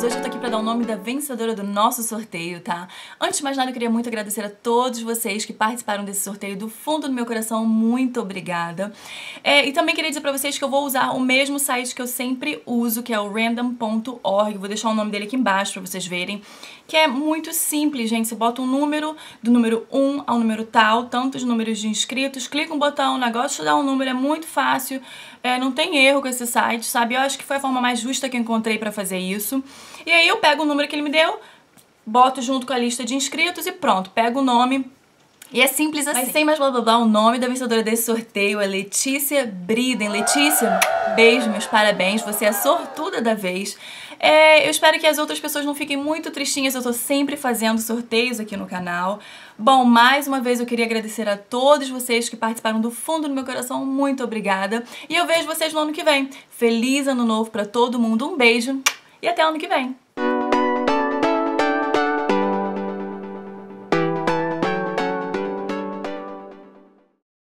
lindos! Hoje eu tô aqui pra dar o nome da vencedora do nosso sorteio, tá? Antes de mais nada, eu queria muito agradecer a todos vocês que participaram desse sorteio do fundo do meu coração. Muito obrigada. E também queria dizer pra vocês que eu vou usar o mesmo site que eu sempre uso, que é o random.org. Vou deixar o nome dele aqui embaixo pra vocês verem, que é muito simples, gente. Você bota um número, do número 1 ao número tal, tantos números de inscritos, clica um botão, o negócio te dá um número, é muito fácil, não tem erro com esse site, sabe? Eu acho que foi a forma mais justa que eu encontrei pra fazer isso. E aí eu pego o número que ele me deu, boto junto com a lista de inscritos e pronto, pego o nome. E é simples assim. Mas sem mais blá blá blá, o nome da vencedora desse sorteio é Letícia Briden. Letícia, beijo, meus parabéns, você é a sortuda da vez. Eu espero que as outras pessoas não fiquem muito tristinhas, eu tô sempre fazendo sorteios aqui no canal. Bom, mais uma vez eu queria agradecer a todos vocês que participaram do fundo do meu coração, muito obrigada. E eu vejo vocês no ano que vem. Feliz ano novo pra todo mundo, um beijo e até ano que vem.